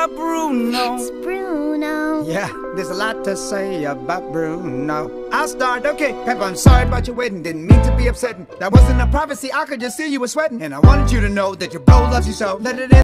about Bruno. It's Bruno. Yeah, there's a lot to say about Bruno. I'll start, okay. Pep, I'm sorry about your wedding. Didn't mean to be upsetting. That wasn't a prophecy, I could just see you were sweating. And I wanted you to know that your bro loves you so. Let it in.